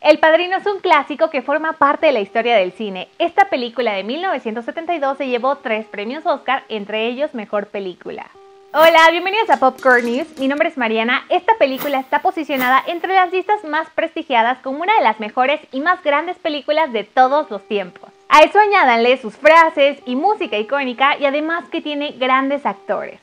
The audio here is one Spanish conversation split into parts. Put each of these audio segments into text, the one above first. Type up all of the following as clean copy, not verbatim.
El Padrino es un clásico que forma parte de la historia del cine. Esta película de 1972 se llevó 3 premios Oscar, entre ellos Mejor Película. Hola, bienvenidos a Popcorn News, mi nombre es Mariana. Esta película está posicionada entre las listas más prestigiadas como una de las mejores y más grandes películas de todos los tiempos. A eso añádanle sus frases y música icónica y además que tiene grandes actores.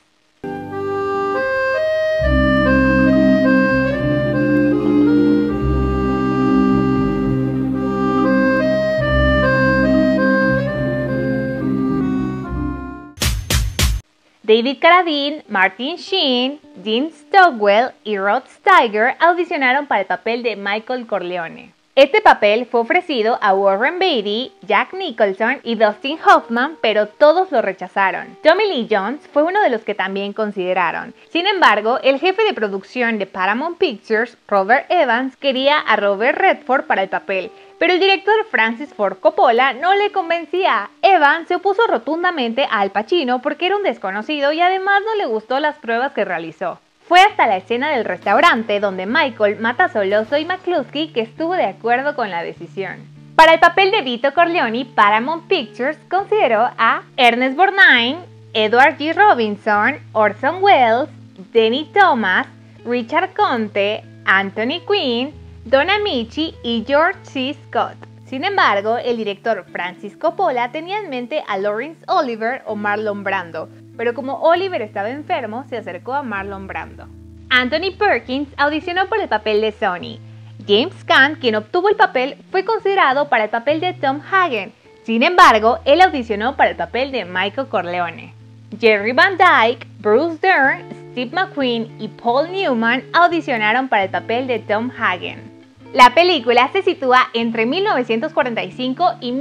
David Carradine, Martin Sheen, Dean Stockwell y Rod Steiger audicionaron para el papel de Michael Corleone. Este papel fue ofrecido a Warren Beatty, Jack Nicholson y Dustin Hoffman, pero todos lo rechazaron. Tommy Lee Jones fue uno de los que también consideraron. Sin embargo, el jefe de producción de Paramount Pictures, Robert Evans, quería a Robert Redford para el papel, pero el director Francis Ford Coppola no le convencía. Evans se opuso rotundamente a Al Pacino porque era un desconocido y además no le gustó las pruebas que realizó. Fue hasta la escena del restaurante donde Michael mata a Soloso y McCluskey que estuvo de acuerdo con la decisión. Para el papel de Vito Corleone, Paramount Pictures consideró a Ernest Borgnine, Edward G. Robinson, Orson Welles, Denny Thomas, Richard Conte, Anthony Quinn, Don Ameche y George C. Scott. Sin embargo, el director Francis Coppola tenía en mente a Laurence Olivier o Marlon Brando, pero como Oliver estaba enfermo, se acercó a Marlon Brando. Anthony Perkins audicionó por el papel de Sonny. James Caan, quien obtuvo el papel, fue considerado para el papel de Tom Hagen. Sin embargo, él audicionó para el papel de Michael Corleone. Jerry Van Dyke, Bruce Dern, Steve McQueen y Paul Newman audicionaron para el papel de Tom Hagen. La película se sitúa entre 1945 y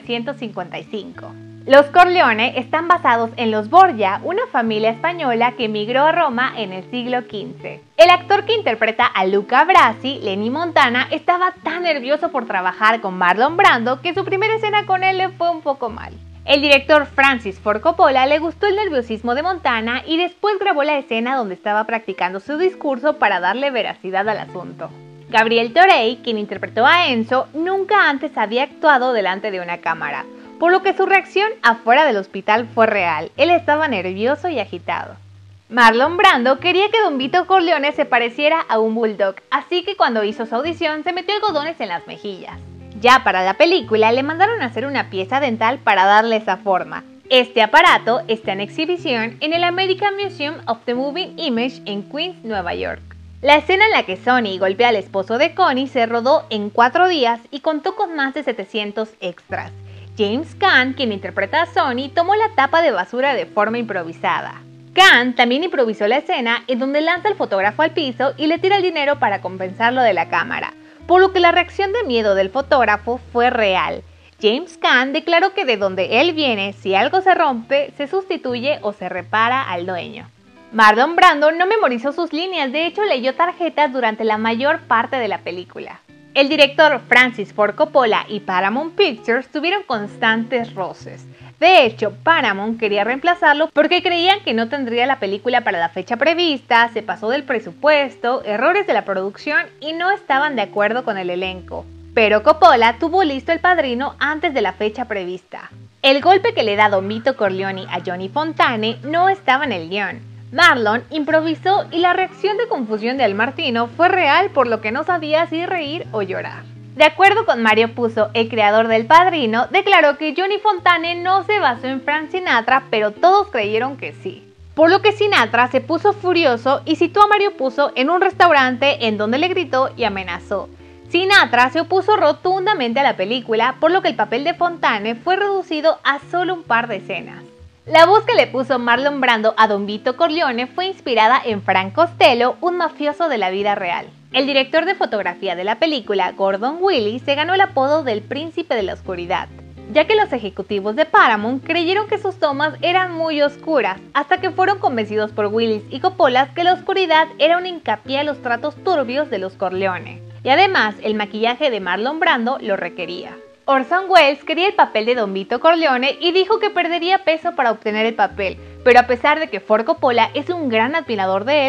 1955. Los Corleone están basados en los Borgia, una familia española que emigró a Roma en el siglo XV. El actor que interpreta a Luca Brasi, Lenny Montana, estaba tan nervioso por trabajar con Marlon Brando que su primera escena con él le fue un poco mal. El director Francis Ford Coppola le gustó el nerviosismo de Montana y después grabó la escena donde estaba practicando su discurso para darle veracidad al asunto. Gabriel Torey, quien interpretó a Enzo, nunca antes había actuado delante de una cámara, por lo que su reacción afuera del hospital fue real. Él estaba nervioso y agitado. Marlon Brando quería que Don Vito Corleone se pareciera a un bulldog, así que cuando hizo su audición se metió algodones en las mejillas. Ya para la película le mandaron a hacer una pieza dental para darle esa forma. Este aparato está en exhibición en el American Museum of the Moving Image en Queens, Nueva York. La escena en la que Sonny golpea al esposo de Connie se rodó en 4 días y contó con más de 700 extras. James Caan, quien interpreta a Sonny, tomó la tapa de basura de forma improvisada. Caan también improvisó la escena en donde lanza al fotógrafo al piso y le tira el dinero para compensarlo de la cámara, por lo que la reacción de miedo del fotógrafo fue real. James Caan declaró que de donde él viene, si algo se rompe, se sustituye o se repara al dueño. Marlon Brando no memorizó sus líneas, de hecho leyó tarjetas durante la mayor parte de la película. El director Francis Ford Coppola y Paramount Pictures tuvieron constantes roces. De hecho, Paramount quería reemplazarlo porque creían que no tendría la película para la fecha prevista, se pasó del presupuesto, errores de la producción y no estaban de acuerdo con el elenco. Pero Coppola tuvo listo El Padrino antes de la fecha prevista. El golpe que le da Don Vito Corleone a Johnny Fontane no estaba en el guión. Marlon improvisó y la reacción de confusión de Al Martino fue real, por lo que no sabía si reír o llorar. De acuerdo con Mario Puzo, el creador del Padrino, declaró que Johnny Fontane no se basó en Frank Sinatra, pero todos creyeron que sí. Por lo que Sinatra se puso furioso y citó a Mario Puzo en un restaurante en donde le gritó y amenazó. Sinatra se opuso rotundamente a la película, por lo que el papel de Fontane fue reducido a solo un par de escenas. La voz que le puso Marlon Brando a Don Vito Corleone fue inspirada en Frank Costello, un mafioso de la vida real. El director de fotografía de la película, Gordon Willis, se ganó el apodo del Príncipe de la Oscuridad, ya que los ejecutivos de Paramount creyeron que sus tomas eran muy oscuras, hasta que fueron convencidos por Willis y Coppola que la oscuridad era un hincapié a los tratos turbios de los Corleone, y además el maquillaje de Marlon Brando lo requería. Orson Welles quería el papel de Don Vito Corleone y dijo que perdería peso para obtener el papel, pero a pesar de que Ford Coppola es un gran admirador de él,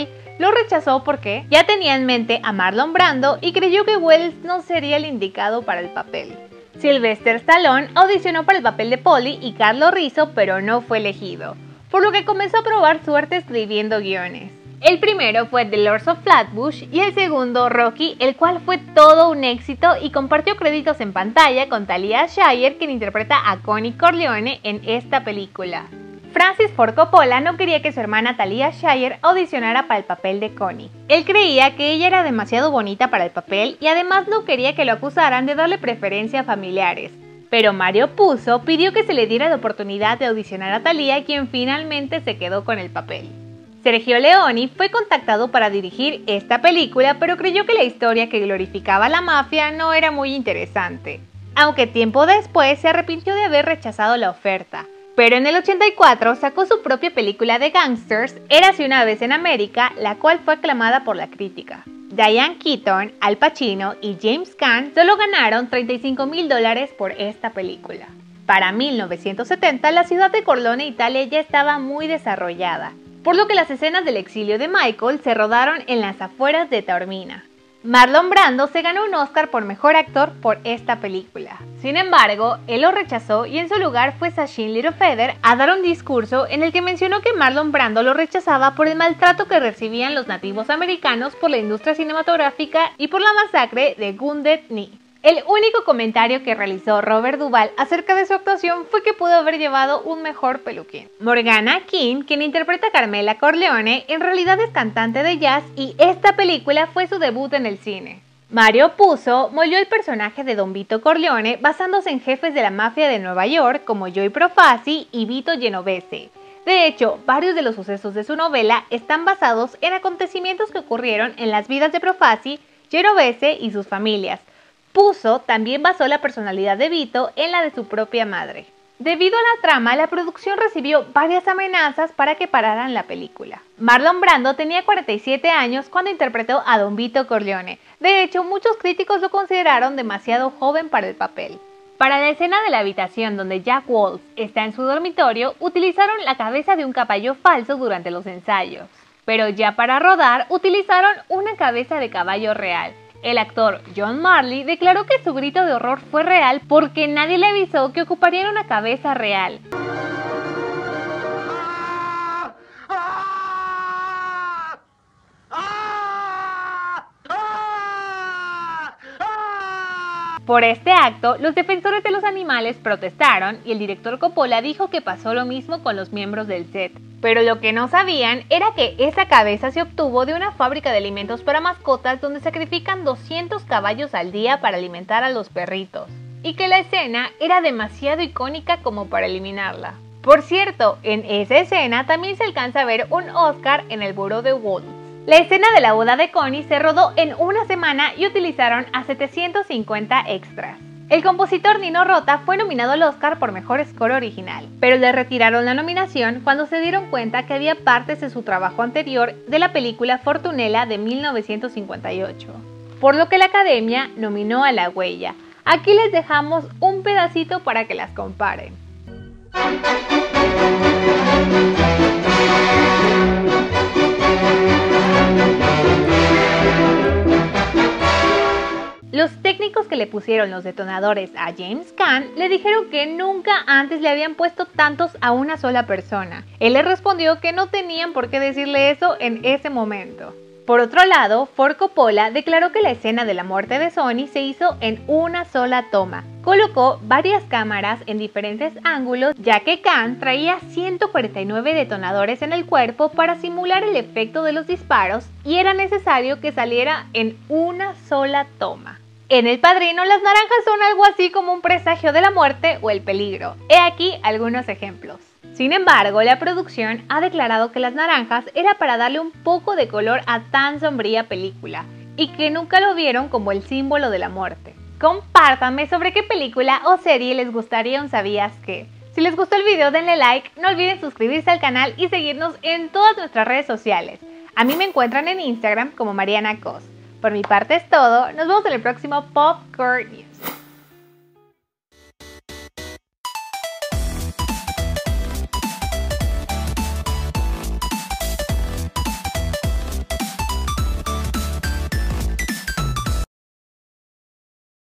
lo rechazó porque ya tenía en mente a Marlon Brando y creyó que Welles no sería el indicado para el papel. Sylvester Stallone audicionó para el papel de Paulie y Carlo Rizzo, pero no fue elegido, por lo que comenzó a probar suerte escribiendo guiones. El primero fue The Lords of Flatbush y el segundo Rocky, el cual fue todo un éxito y compartió créditos en pantalla con Talia Shire, quien interpreta a Connie Corleone en esta película. Francis Ford Coppola no quería que su hermana Talia Shire audicionara para el papel de Connie. Él creía que ella era demasiado bonita para el papel y además no quería que lo acusaran de darle preferencia a familiares. Pero Mario Puzo pidió que se le diera la oportunidad de audicionar a Talia, quien finalmente se quedó con el papel. Sergio Leone fue contactado para dirigir esta película, pero creyó que la historia que glorificaba a la mafia no era muy interesante. Aunque tiempo después se arrepintió de haber rechazado la oferta. Pero en el 84 sacó su propia película de gangsters, Érase una vez en América, la cual fue aclamada por la crítica. Diane Keaton, Al Pacino y James Caan solo ganaron $35,000 por esta película. Para 1970, la ciudad de Corleone, Italia, ya estaba muy desarrollada, por lo que las escenas del exilio de Michael se rodaron en las afueras de Taormina. Marlon Brando se ganó un Oscar por Mejor Actor por esta película. Sin embargo, él lo rechazó y en su lugar fue Sachin Littlefeather a dar un discurso en el que mencionó que Marlon Brando lo rechazaba por el maltrato que recibían los nativos americanos por la industria cinematográfica y por la masacre de Wounded Knee. El único comentario que realizó Robert Duvall acerca de su actuación fue que pudo haber llevado un mejor peluquín. Morgana King, quien interpreta a Carmela Corleone, en realidad es cantante de jazz y esta película fue su debut en el cine. Mario Puzo moldeó el personaje de Don Vito Corleone basándose en jefes de la mafia de Nueva York como Joey Profaci y Vito Genovese. De hecho, varios de los sucesos de su novela están basados en acontecimientos que ocurrieron en las vidas de Profaci, Genovese y sus familias. Puzo también basó la personalidad de Vito en la de su propia madre. Debido a la trama, la producción recibió varias amenazas para que pararan la película. Marlon Brando tenía 47 años cuando interpretó a Don Vito Corleone. De hecho, muchos críticos lo consideraron demasiado joven para el papel. Para la escena de la habitación donde Jack Wolf está en su dormitorio, utilizaron la cabeza de un caballo falso durante los ensayos. Pero ya para rodar, utilizaron una cabeza de caballo real. El actor John Marley declaró que su grito de horror fue real porque nadie le avisó que ocuparían una cabeza real. Por este acto, los defensores de los animales protestaron y el director Coppola dijo que pasó lo mismo con los miembros del set. Pero lo que no sabían era que esa cabeza se obtuvo de una fábrica de alimentos para mascotas donde sacrifican 200 caballos al día para alimentar a los perritos, y que la escena era demasiado icónica como para eliminarla. Por cierto, en esa escena también se alcanza a ver un Oscar en el buró de Wolf. La escena de la boda de Connie se rodó en una semana y utilizaron a 750 extras. El compositor Nino Rota fue nominado al Oscar por Mejor Score Original, pero le retiraron la nominación cuando se dieron cuenta que había partes de su trabajo anterior de la película Fortunella de 1958, por lo que la Academia nominó a La Huella. Aquí les dejamos un pedacito para que las comparen. Los técnicos que le pusieron los detonadores a James Caan le dijeron que nunca antes le habían puesto tantos a una sola persona. Él les respondió que no tenían por qué decirle eso en ese momento. Por otro lado, Ford Coppola declaró que la escena de la muerte de Sonny se hizo en una sola toma. Colocó varias cámaras en diferentes ángulos, ya que Caan traía 149 detonadores en el cuerpo para simular el efecto de los disparos y era necesario que saliera en una sola toma. En El Padrino, las naranjas son algo así como un presagio de la muerte o el peligro. He aquí algunos ejemplos. Sin embargo, la producción ha declarado que las naranjas era para darle un poco de color a tan sombría película y que nunca lo vieron como el símbolo de la muerte. Compártanme sobre qué película o serie les gustaría un ¿sabías qué? Si les gustó el video denle like, no olviden suscribirse al canal y seguirnos en todas nuestras redes sociales. A mí me encuentran en Instagram como Mariana Cos. Por mi parte es todo, nos vemos en el próximo Popcorn News.